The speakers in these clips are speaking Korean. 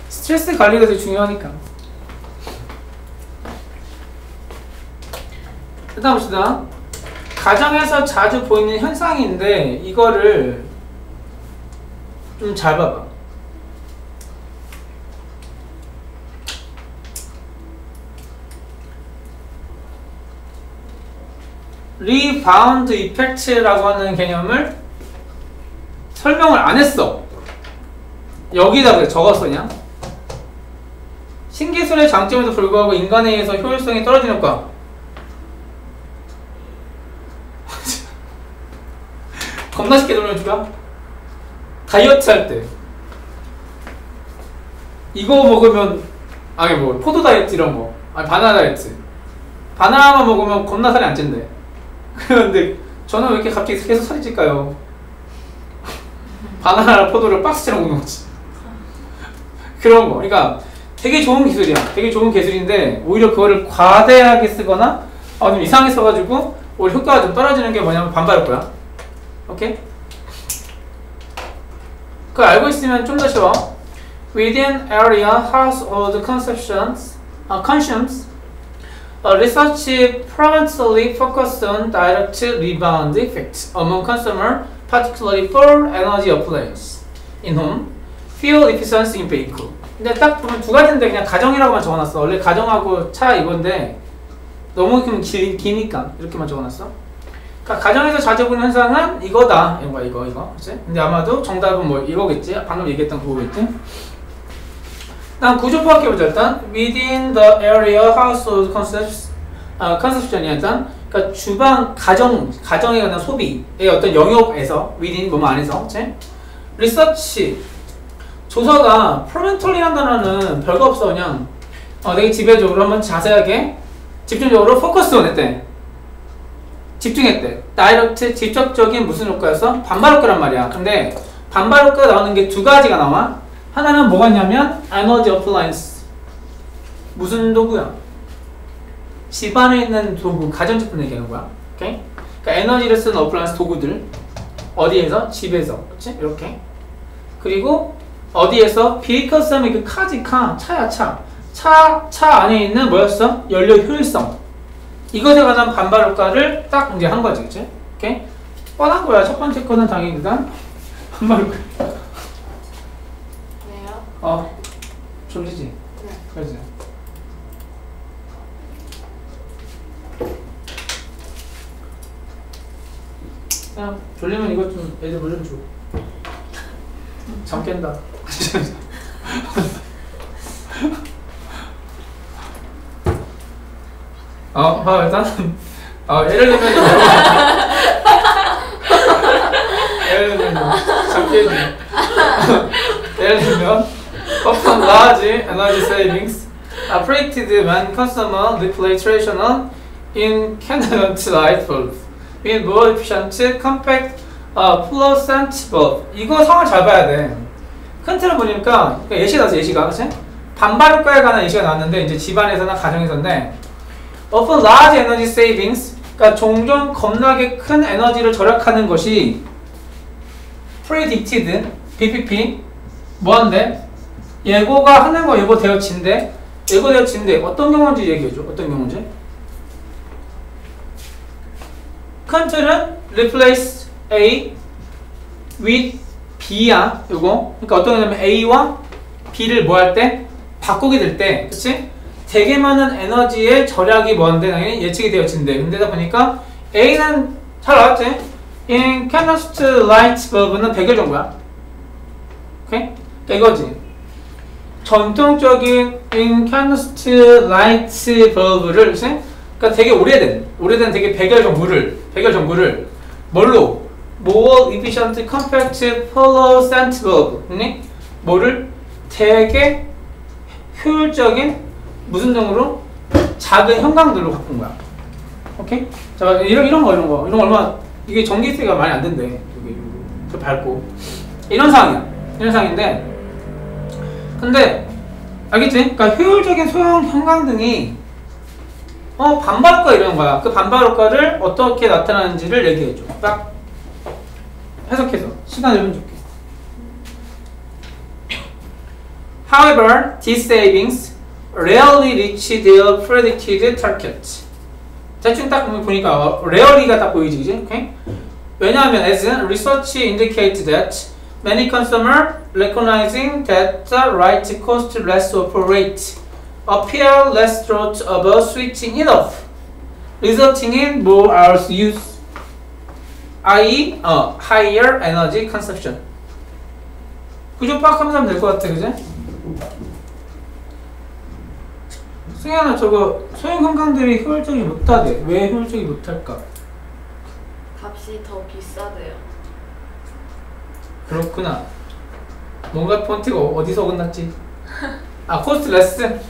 스트레스 관리가 되게 중요하니까. 일단 봅시다. 가정에서 자주 보이는 현상인데 이거를 좀 잘 봐봐. 리바운드 이펙트라고 하는 개념을 설명을 안 했어. 여기다 그래 적었어 그냥. 신기술의 장점에도 불구하고 인간에 의해서 효율성이 떨어지는 효과. 겁나 쉽게 설명해줄까? 다이어트 할 때 이거 먹으면 아니 뭐 포도 다이어트 이런 거 아니 바나나 다이어트 바나나만 먹으면 겁나 살이 안 찐대. 그런데 저는 왜 이렇게 갑자기 계속 살이 찔까요? 바나나랑 포도를 박스처럼 먹는 거지. 그런 거. 그러니까 되게 좋은 기술이야. 되게 좋은 기술인데 오히려 그거를 과대하게 쓰거나 좀 이상하게 써가지고 오히려 효과가 좀 떨어지는 게 뭐냐면 반발할 거야. 오케이? 그걸 알고 있으면 좀 더 쉬워. Within area household consumptions, research primarily focused on direct rebound effects among consumer, particularly for energy appliance in home, fuel efficiency in vehicle. 근데 딱 보면 두 가지인데 그냥 가정이라고만 적어놨어. 원래 가정하고 차 이건데 너무 기니까 이렇게만 적어놨어. 그러니까 가정에서 자주 보는 현상은 이거다. 이거. 그치? 근데 아마도 정답은 뭐 이거겠지? 방금 얘기했던 그거겠지? 다음 구조 파악해보자. 일단 within the area household consumption이 일단 그러니까 주방 가정에 관한 소비의 어떤 영역에서 within 뭐뭐 안에서 그치? research 조사가 프로멘털리라는 단어는 별거 없어. 그냥 되게 지배적으로 한번 자세하게 집중적으로 포커스 했대. 집중했대. 다이렉트 직접적인 무슨 효과였어? 반발 효과란 말이야. 근데 반발 효과가 나오는 게 두 가지가 나와. 하나는 뭐가 있냐면 에너지 어플라이언스. 무슨 도구야? 집안에 있는 도구, 가전제품 얘기하는 거야. 오케이? 그러니까 에너지를 쓰는 어플라이언스 도구들. 어디에서? 집에서. 그렇지? 이렇게. 그리고 어디에서? 비이클 쓰면 그 카지, 차야, 차 안에 있는 뭐였어? 연료 효율성. 이것에 관한 반발 효과를 딱 이제 한 거지, 그치? 오케이? 뻔한 거야. 첫 번째 거는 당연히 일단 반발 효과. 왜요? 졸리지? 네. 그러지? 그냥 졸리면 이것 좀 애들 물 좀 줘. 잠 깬다. 일단 예를 들면 잠 깨지. 예를 들면 often large energy savings are predicted when consumer replace traditional incandescent light bulbs with more efficient, compact, fluorescent bulb. 이거 상을 잘 봐야 돼. 큰 틀을 보니까 예시가 나왔어. 예시가 그치? 반발 효과에 관한 예시가 나왔는데 이제 집안에서나 가정에서인데 often large energy savings, 그러니까 종종 겁나게 큰 에너지를 절약하는 것이 predicted, BPP, 뭐한데? 예고가 하는 거 예고되어진데, 예고되어진데 어떤 경우인지 얘기해줘. 어떤 경우인지? 큰 틀은 replace A with B야. 요거. 그러니까 어떤 거냐면 A와 B를 뭐 할 때? 바꾸게 될 때, 그치? 되게 많은 에너지의 절약이 뭐한데? 당연히 예측이 되어진대. 근데다 보니까 A는 잘 나왔지? incandescent light bulb는 100일 정도야. 오케이? 그러니까 이거지. 전통적인 incandescent light bulb를, 그치? 그러니까 되게 오래된 되게 100열 전구를 뭘로? more efficient, compact, fluorescent bulb. 뭐를? 되게 효율적인 무슨 등으로? 작은 형광들로 바꾼 거야. 오케이? 자, 이런 거 얼마, 이게 전기세가 많이 안 된대. 여기, 저 밝고. 이런 상황인데, 근데, 알겠지? 그러니까 효율적인 소형 형광등이, 반발 효과 이런 거야. 그 반발 효과를 어떻게 나타나는지를 얘기해줘. 딱, 해석해서. 시간 1분 줄게. However, these savings rarely reach their predicted target. 대충 딱 보니까 rarely가 딱 보이지, 그지? Okay? 왜냐하면 as research indicates that many consumers recognizing that the right cost less offer rate appear less thought about switching it off, resulting in more hours use, i.e. higher energy consumption. 그좀 파악하면 될 것 같아, 그지? 승현아, 저거 소형 건강들이 효율적이 못하대. 왜 효율적이 못할까? 값이 더 비싸대요. 그렇구나. 뭔가 폰트가 어디서 어긋났지? 아, 코스트 레스?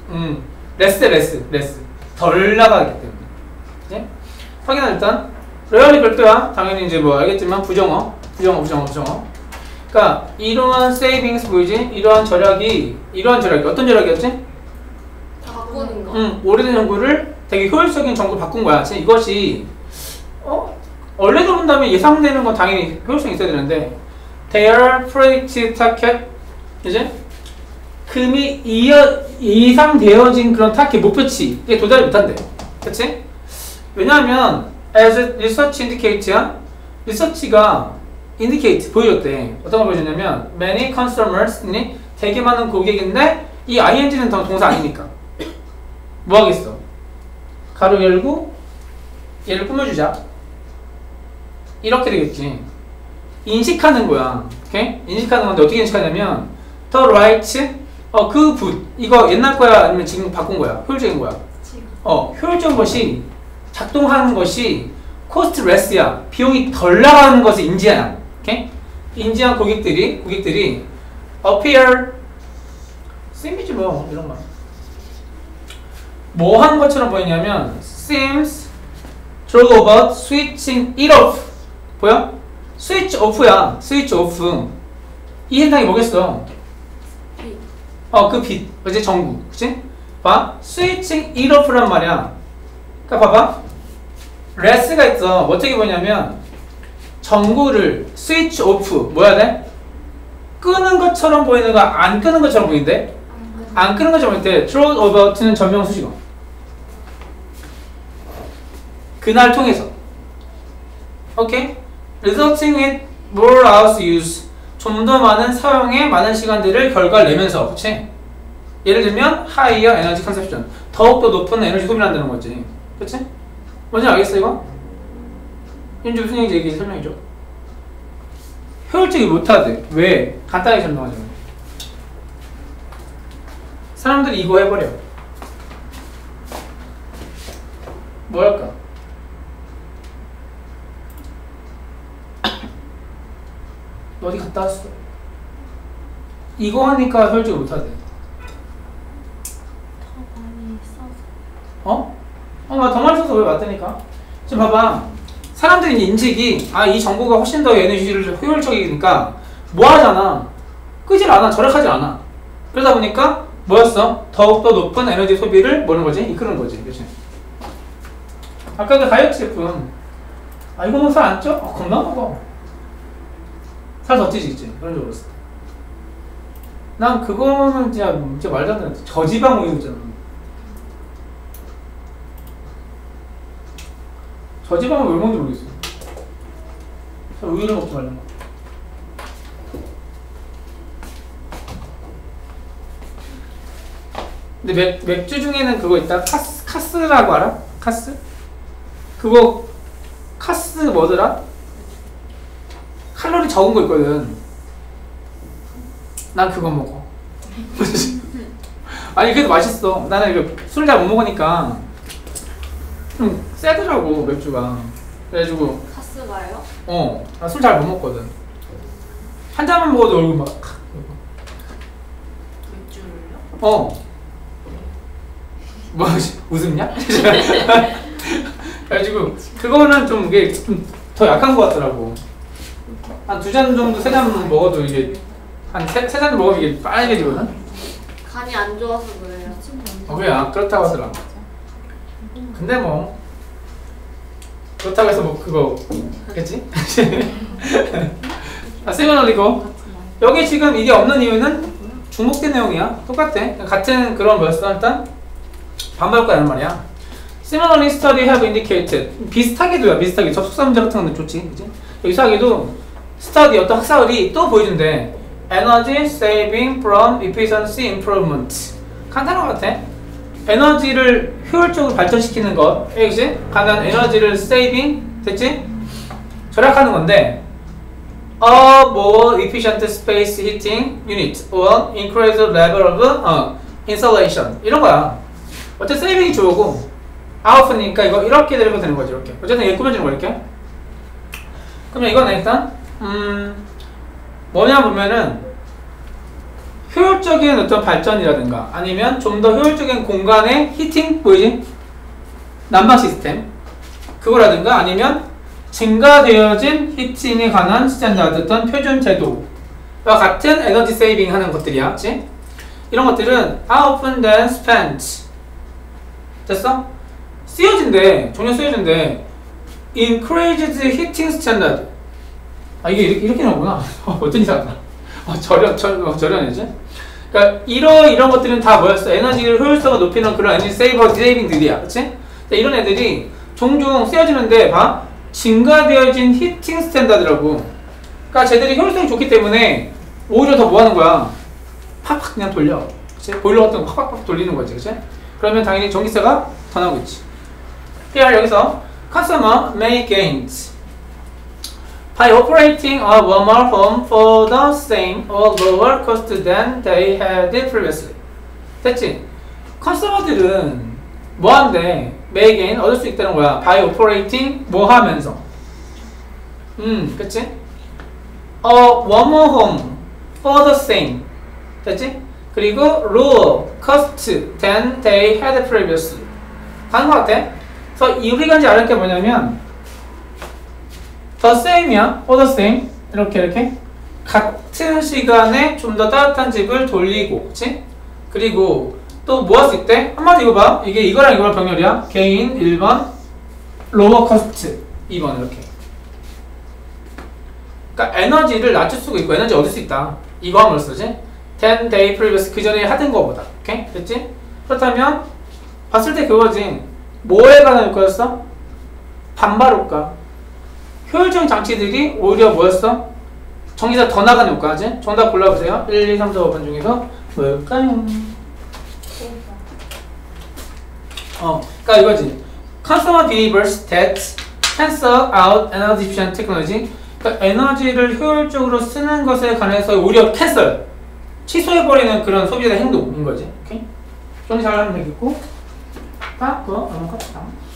레스. 덜 나가기 때문에. 네? 확인하 일단. 레얼이 별도야. 당연히 이제 뭐 알겠지만 부정어. 그러니까 이러한 세이빙스 보이지? 이러한 절약이 어떤 절약이었지? 바꾸는 거. 오래된 정보를 되게 효율적인 정보로 바꾼 거야. 이것이 원래도 본다면 예상되는 건 당연히 효율성이 있어야 되는데 their predicted target 이제 금이 예상되어진 그런 타겟 목표치에 도달을 못한대. 그치? 왜냐하면 as research indicate야 리서치가 indicate 보여줬대. 어떤 걸 보여줬냐면 many consumers 되게 많은 고객인데 이 ing는 동사 아니니까 뭐 하겠어? 가로 열고 얘를 꾸며주자. 이렇게 되겠지. 인식하는 거야. 오케이? 인식하는 건데 어떻게 인식하냐면 the right 그 붓 이거 옛날 거야 아니면 지금 바꾼 거야? 효율적인 거야? 지금. 효율적인 것이 작동하는 것이 cost less야. 비용이 덜 나가는 것을 인지하냐. 오케이? 인지한 고객들이 appear 쌤이지 뭐 이런 거. 뭐 하는 것처럼 보이냐면 seems true about switching it off. 보여? 스위치 오프야. 스위치 오프. 이 현상이 뭐겠어? 빛. 그 빛. 그치? 전구. 그치? 봐. 스위칭 it off란 말이야. 그러니까 봐봐. 레스가 있어. 어떻게 보냐면 전구를 스위치 오프. 뭐 해야 돼? 끄는 것처럼 보이는 거 안 끄는 것처럼 보이는데? 안 끄는 것처럼 보이는데 true about는 전명 수식어. 그날 통해서. 오케이? resulting in more hours use. 좀 더 많은 사용에 많은 시간들을 결과를 내면서. 그치? 예를 들면 higher energy consumption. 더욱더 높은 에너지 소비를 한다는 거지. 그치? 뭔지 알겠어 이거? 윤주 무슨 얘기인지 얘기 설명해줘. 효율적이 못하대. 왜? 간단하게 설명하자. 사람들이 이거 해버려. 뭐 할까? 너 어디 갔다 왔어? 이거 하니까 효율적이 못하대. 더 많이 써서. 더 많이 써서 왜 맞다니까? 지금 봐봐. 사람들이 인식이 이 정보가 훨씬 더 에너지를 효율적이니까 뭐 하잖아. 끄질 않아. 절약하지 않아. 그러다 보니까 뭐였어? 더욱더 높은 에너지 소비를 뭐는 거지? 이끄는 거지. 그치? 아까 그 다이어트 제품 이거 뭐 살 안 쪄? 겁나 먹어. 살 더 찌지, 그치? 그런 줄 알았을 때. 난 그거는 진짜 말도 안 되는 저지방 우유 있잖아. 저지방은 왜 먹는지 모르겠어. 우유를 먹지 말라는 거. 근데 맥주 중에는 그거 있다. 카스라고 알아? 카스? 그거 카스 뭐더라? 칼로리 적은 거 있거든. 난 그거 먹어. 아니 그래도 맛있어. 나는 이거 술을 잘 못 먹으니까 좀 세더라고 맥주가. 그래가지고 카스가요? 나 술 잘 못 먹거든. 한 잔만 먹어도 얼굴 막 맥주를요? 뭐 웃음냐? 그래가지고 그거는 좀 이게 좀 더 약한 것 같더라고. 한 2잔 정도 3잔 먹어도 이게 한 3잔 먹으면 이게 빨개지거든? 간이 안 좋아서 그래요. 그래, 그렇다고 하더라. 근데 뭐 그렇다고 해서 뭐 그거 겠지? 세미널 이거 여기 지금 이게 없는 이유는 중복된 내용이야. 똑같아. 같은 그런 뭐였어? 일단 반발과라는 말이야. Similarly, study have indicated. 비슷하게도야. 비슷하게. 접속사 문제 같은 건 좋지. 그치? 여기서 하기도 study 어떤 학사들이 또 보여준대. Energy saving from efficiency improvement. 간단한 것 같아. 에너지를 효율적으로 발전시키는 것. 그치? 간단 에너지를 saving. 됐지? 절약하는 건데 a more efficient space heating unit or increase the level of insulation 이런 거야. 어쨌든 세이빙이 좋고 아웃프니까 이거 이렇게 되면 되는 거지. 이렇게 어쨌든 얘 꾸며주는 거 이렇게. 그러면 이거는 일단 뭐냐 보면은 효율적인 어떤 발전이라든가 아니면 좀 더 효율적인 공간의 히팅 보이지? 난방 시스템 그거라든가 아니면 증가되어진 히팅에 관한 스탠다드 어떤 표준 제도와 같은 에너지 세이빙 하는 것들이야. 그치? 이런 것들은 are often then spent. 됐어? 쓰여진대. 종료 쓰여진대. increased heating standard. 아, 이게 이렇게 나오구나. 어떤 이상하다. 저렴이지? 그러니까 이런 것들은 다 뭐였어? 에너지 효율성을 높이는 그런 에너지 세이빙들이야. 그치? 이런 애들이 종종 쓰여지는데 봐. 증가되어진 히팅 스탠다드라고. 그러니까 쟤들이 효율성이 좋기 때문에 오히려 더 뭐 하는 거야? 팍팍 그냥 돌려. 그치? 보일러 같은 거 팍팍 돌리는 거지. 그치? 그러면 당연히 전기세가 더 나오겠지. here 여기서 customer may gains by operating a warmer home for the same or lower cost than they had previously. 됐지? 커스터머들은 뭐 한대? may gain 얻을 수 있다는 거야. by operating 뭐 하면서. 그치? A warmer home for the same. 됐지? 그리고 lower cost than they had previously. 가는 것 같아. 그래서 우리가 이제 알을 게 뭐냐면 the same이야. or the same. 이렇게 같은 시간에 좀 더 따뜻한 집을 돌리고, 그치? 그리고 또 뭐 할 수 있대? 한마디 이거 봐. 이거랑 이거랑 병렬이야. gain 1번, lower cost 2번 이렇게. 그러니까 에너지를 낮출 수가 있고 에너지 얻을 수 있다. 이거 함으로 쓰지? 10 day previous 그 전에 하던 거보다. 오케이? 됐지? 그렇다면 봤을 때 그거지. 뭐에 관한 효과였어? 반발 효과. 효율적인 장치들이 오히려 뭐였어? 전기세 더 나가는 효과지? 정답 골라보세요. 1, 2, 3, 4, 5번 중에서 뭘까요? 그러니까 이거지. Consumer behaviors that cancel out energy efficient technology. 그러니까 에너지를 효율적으로 쓰는 것에 관해서 오히려 캔슬, 취소해버리는 그런 소비자의 행동인 거지. 오케이? 좀 잘하면 되겠고. 그거 넘어갑시다.